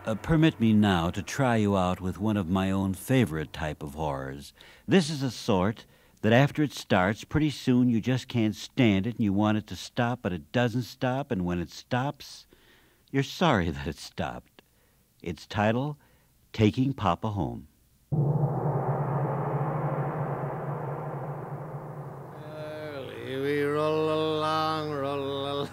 Permit me now to try you out with one of my own favorite type of horrors. This is a sort that after it starts, pretty soon you just can't stand it and you want it to stop, but it doesn't stop, and when it stops, you're sorry that it stopped. Its title, Taking Papa Home. We roll along, roll along.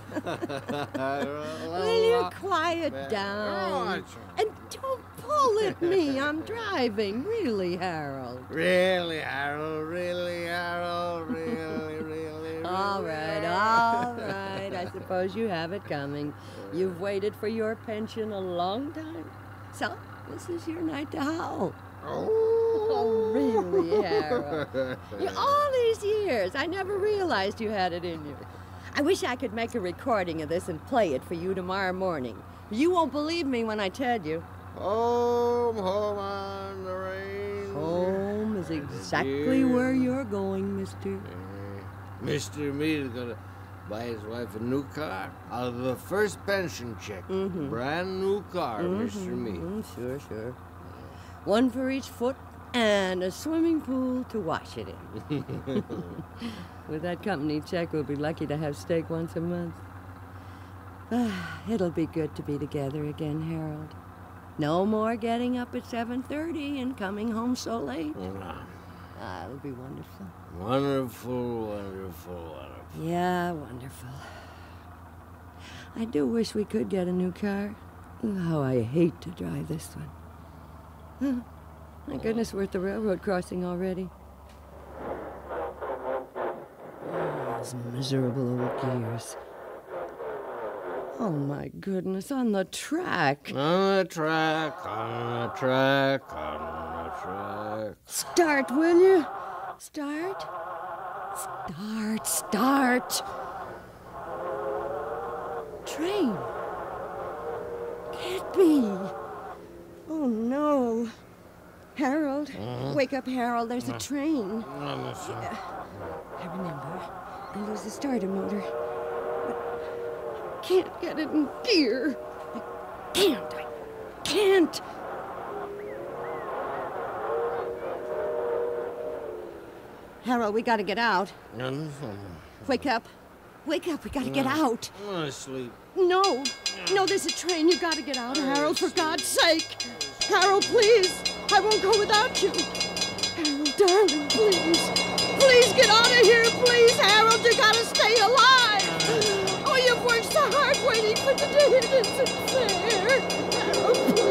Will you quiet down? And don't pull at me. I'm driving. Really, Harold. Really, Harold, really, Harold, really. All right, all right. I suppose you have it coming. You've waited for your pension a long time. So, this is your night to howl. Oh, really, Harold? All these years, I never realized you had it in you. I wish I could make a recording of this and play it for you tomorrow morning. You won't believe me when I tell you. Home, home on the range. Home is exactly where you're going, mister. Mr. Mead is going to buy his wife a new car out of the first pension check. Mm-hmm. Brand new car, Mr. Mead. Sure. One for each foot and a swimming pool to wash it in. With that company check, we'll be lucky to have steak once a month. It'll be good to be together again, Harold. No more getting up at 7:30 and coming home so late. It'll be wonderful. Wonderful. Yeah, wonderful. I do wish we could get a new car. How I hate to drive this one. My goodness, we're at the railroad crossing already. Those miserable old gears. Oh, my goodness, on the track. On the track. Start, will you? Start. Train. Can't be. Oh, no. Harold. Wake up, Harold. There's a train. I remember. I lose the starter motor. But I can't get it in gear. I can't. Harold, we gotta get out. Wake up. We gotta get out. I'm gonna sleep. No, there's a train. You gotta get out, Harold, for God's sake. Harold, please. I won't go without you. Harold, darling, please. Please get out of here, please, Harold. You gotta stay alive. Oh, you've worked so hard waiting for the day. It isn't fair. Harold, please.